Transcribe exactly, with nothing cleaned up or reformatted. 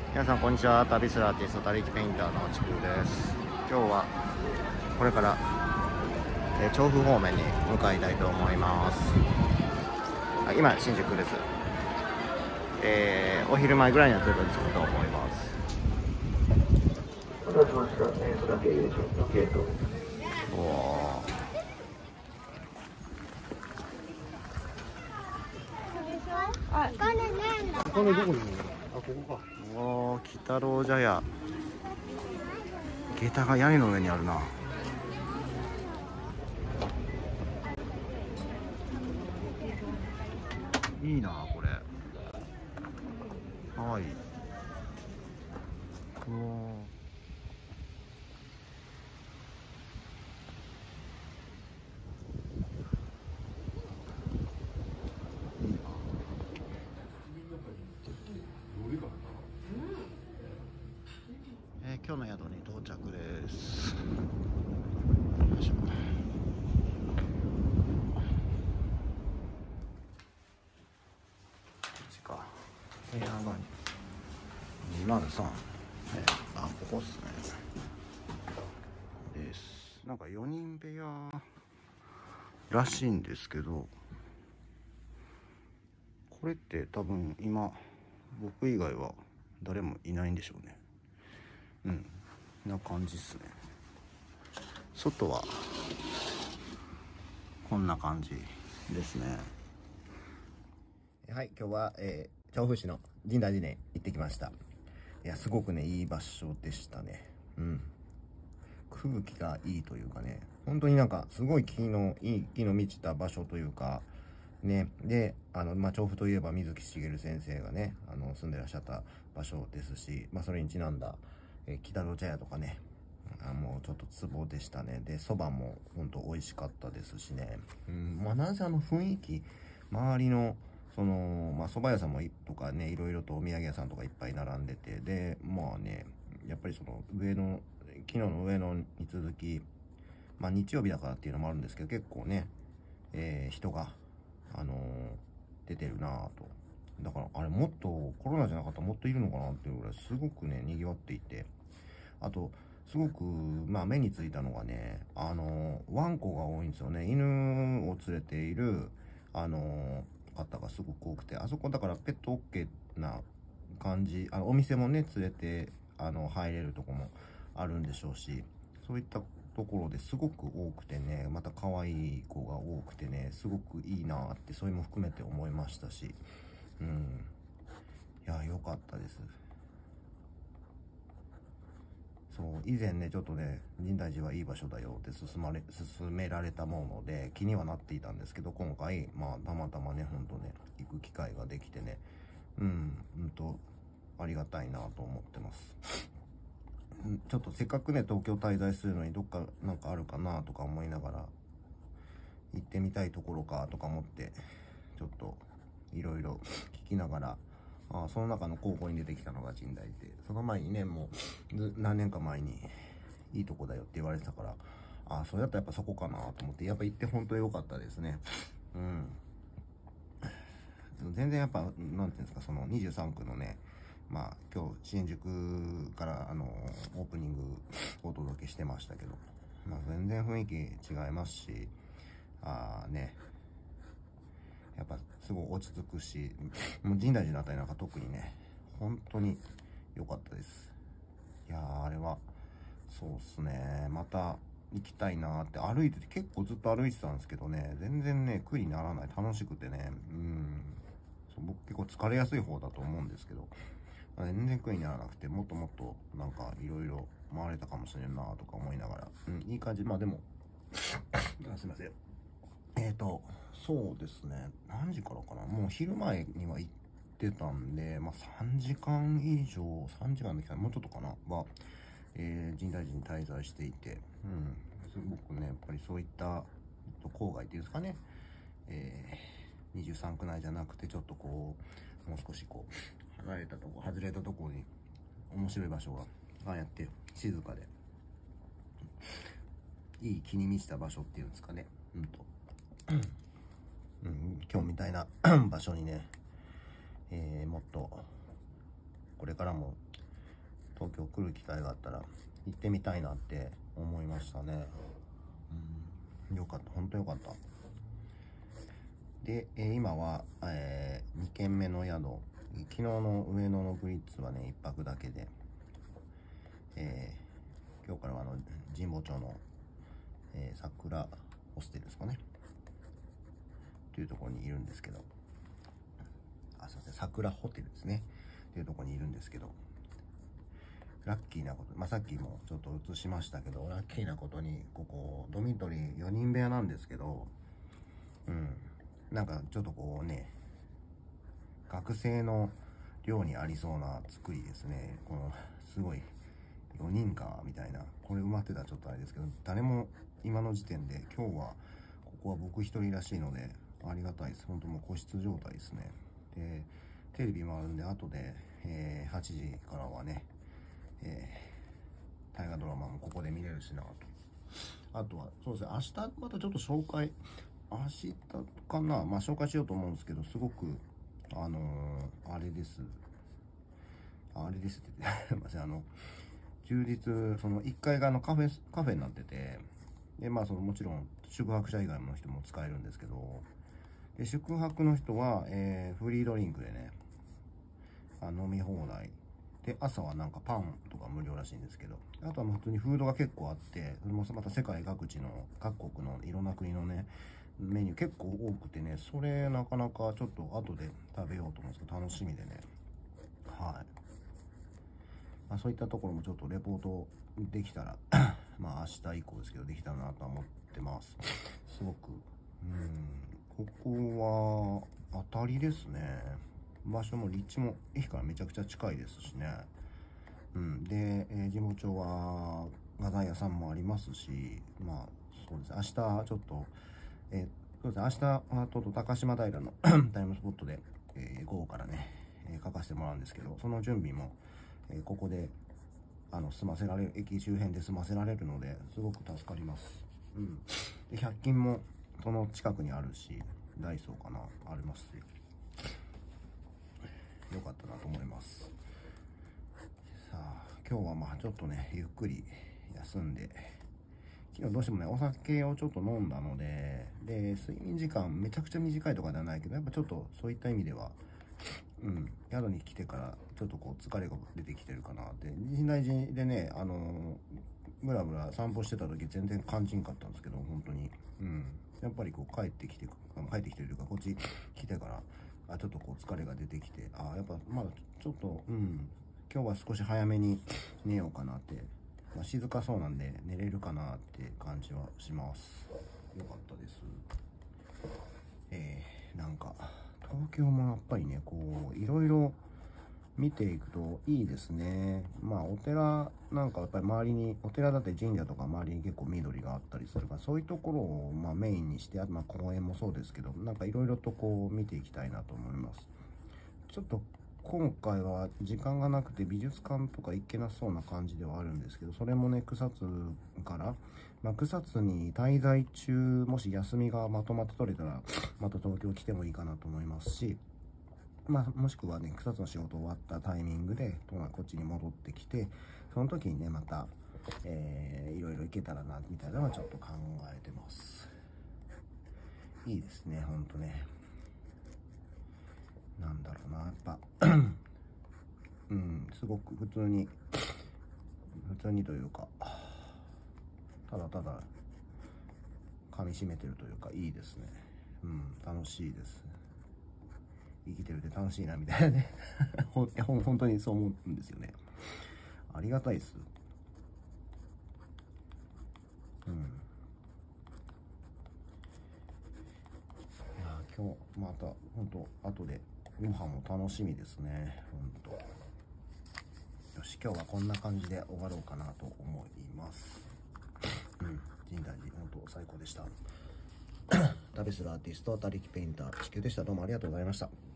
皆さんこんにちは。旅するアーティスト他力ペインターのちくです。今日はこれから、えー、調布方面に向かいたいと思います。あ、今新宿です。えー、お昼前ぐらいにはずっと着くと思います。 お待たせしました。えー、それだけ優勝のゲート。 おお。 お金ねえんだ。 お金どこにいるの？あ、ここか。 おお、鬼太郎茶屋。下駄が屋根の上にあるな。いいなこれ。はい。うわえー、今日の宿に到着です。よいしょ。こっちか。部屋がにまるさん、えー、あ、ここっすね。です。なんかよにん部屋らしいんですけど、これって多分今僕以外は誰もいないんでしょうね。うんな感じっすね。外はこんな感じですね。はい、今日は、えー、調布市の深大寺に行ってきました。いや、すごくね、いい場所でしたね。うん。空気がいいというかね、本当になんか、すごい木の、いい木の満ちた場所というか、ね。で、あの、まあ、調布といえば水木しげる先生がね、あの、住んでらっしゃった場所ですし、まあ、それにちなんだ、えー、鬼太郎茶屋とかね、あもうちょっとツボでしたね。で、蕎麦もほんと美味しかったですしね。うん、まあ、なぜあの雰囲気、周りの、その、まあ、蕎麦屋さんもとかね、いろいろとお土産屋さんとかいっぱい並んでて、で、まあね、やっぱりその上の、昨日の上野に続き、まあ、日曜日だからっていうのもあるんですけど、結構ね、えー、人が、あのー、出てるなぁと。だから、あれもっと、コロナじゃなかったらもっといるのかなっていうぐらい、すごくね、賑わっていて。あと、すごく、まあ目についたのがね、あの、ワンコが多いんですよね。犬を連れている、あの、方がすごく多くて、あそこだからペット OK な感じ、あの、お店もね、連れて、あの、入れるとこもあるんでしょうし、そういったところですごく多くてね、また可愛い子が多くてね、すごくいいなって、それも含めて思いましたし、うん。いや、良かったです。そう、以前ね、ちょっとね、深大寺はいい場所だよって勧まれ、勧められたもので、気にはなっていたんですけど、今回、まあ、たまたまね、ほんとね、行く機会ができてね、うん、うんと、ありがたいなと思ってます。ちょっとせっかくね、東京滞在するのに、どっかなんかあるかなとか思いながら、行ってみたいところかとか思って、ちょっと、いろいろ聞きながら、ああ、その中の候補に出てきたのが深大で、その前にね、もう、何年か前に、いいとこだよって言われてたから、ああ、それだったらやっぱそこかなと思って、やっぱ行って本当に良かったですね。うん。全然やっぱ、なんていうんですか、そのにじゅうさんくのね、まあ、今日、新宿から、あの、オープニングお届けしてましたけど、まあ、全然雰囲気違いますし、ああね、やっぱすごい落ち着くし、もう深大寺のあたりなんか特にね、本当に良かったです。いやー、あれは、そうっすね、また行きたいなーって歩いてて、結構ずっと歩いてたんですけどね、全然ね、苦にならない、楽しくてね、うん、そう僕結構疲れやすい方だと思うんですけど、まあ、全然苦にならなくて、もっともっとなんかいろいろ回れたかもしれんなーとか思いながら、うん、いい感じ、まあでも、あすいません。えーと、そうですね。何時からかな。もう昼前には行ってたんで、まあさんじかん以上、さんじかんできたらもうちょっとかな。は、えー、深大寺に滞在していて、うん。すごくね、やっぱりそういった、郊外っていうんですかね。えー、にじゅうさんく内じゃなくて、ちょっとこう、もう少しこう、離れたとこ、外れたところに、面白い場所が、ああやって静かで、いい気に満ちた場所っていうんですかね。うんと。うん、今日みたいな場所にね、えー、もっとこれからも東京来る機会があったら行ってみたいなって思いましたね。うん、よかった、本当よかった。で、えー、今は、えー、にけんめの宿、昨日の上野のブリッツはね、いっぱくだけで、えー、今日からはあの神保町の、えー、桜ホステルですかねというところにいるんですけど、あ、すいません、桜ホテルですねというところにいるんですけど、ラッキーなこと、まあ、さっきもちょっと映しましたけど、ラッキーなことにここドミトリーよにん部屋なんですけど、うんなんかちょっとこうね、学生の寮にありそうな作りですね。このすごいよにんかみたいな、これ埋まってたらちょっとあれですけど、誰も今の時点で、今日はここは僕一人らしいのでありがたいです。本当もう個室状態ですね。でテレビもあるんで、後で、えー、はちじからはね、えー、大河ドラマもここで見れるしなと。あとはそうですね、明日またちょっと紹介、明日かな、まあ紹介しようと思うんですけど、すごくあのー、あれですあれですって言ってすいません、あの充実、そのいっかいがあのカフェカフェになってて、でまあそのもちろん宿泊者以外の人も使えるんですけど、で宿泊の人は、えー、フリードリンクでね、あ飲み放題で、朝はなんかパンとか無料らしいんですけど、あとはもう普通にフードが結構あって、それもまた世界各地の各国のいろんな国のねメニュー結構多くてね、それなかなかちょっと後で食べようと思うんですけど、楽しみでね、はい、まあ、そういったところもちょっとレポートできたらまあ明日以降ですけどできたらなとは思ってます。すごくうんここは当たりですね。場所も立地も駅からめちゃくちゃ近いですしね。うんで、えー、神保町は画材屋さんもありますし、まあそうですね、明日ちょっとえー、そうですね、明日ちょっと高島平のタイムスポットで、えー、午後からね、えー、書かせてもらうんですけど、その準備も、えー、ここであの済ませられる、駅周辺で済ませられるのですごく助かります。うん、でひゃく均もその近くにあるし、ダイソーかなありますし、よかったなと思います。さあ今日はまあちょっとねゆっくり休んで、昨日どうしてもねお酒をちょっと飲んだので、で睡眠時間めちゃくちゃ短いとかではないけど、やっぱちょっとそういった意味ではうん宿に来てからちょっとこう疲れが出てきてるかなって。深大寺でね、あのブラブラ散歩してた時全然感じんかったんですけど、本当にうんやっぱりこう帰ってきて帰ってきてるというか、こっち来てからあちょっとこう疲れが出てきて、あやっぱまだちょっとうん今日は少し早めに寝ようかなって、まあ、静かそうなんで寝れるかなって感じはします。よかったです。えー、なんか東京もやっぱりねこういろいろ見ていくといいですね。まあお寺なんかやっぱり周りに、お寺だって神社とか周りに結構緑があったりするから、そういうところをまあメインにして、あとまあ公園もそうですけど、なんかいろいろとこう見ていきたいなと思います。ちょっと今回は時間がなくて美術館とか行けなそうな感じではあるんですけど、それもね草津から、まあ、草津に滞在中もし休みがまとまって取れたらまた東京来てもいいかなと思いますし、まあ、もしくはね草津の仕事終わったタイミングでこっちに戻ってきて、その時にねまた、えー、いろいろ行けたらなみたいなのはちょっと考えてます。いいですねほんとね。なんだろうな、やっぱうんすごく普通に普通にというか、ただただ噛み締めてるというか、いいですね。うん楽しいです。生きてるって楽しいなみたいなねほん本当にそう思うんですよね。ありがたいです。うんいや今日また本当後でご飯も楽しみですね。本当よし、今日はこんな感じで終わろうかなと思います。うん深大寺本当最高でした。旅するアーティスト、他力ペインター地球でした。どうもありがとうございました。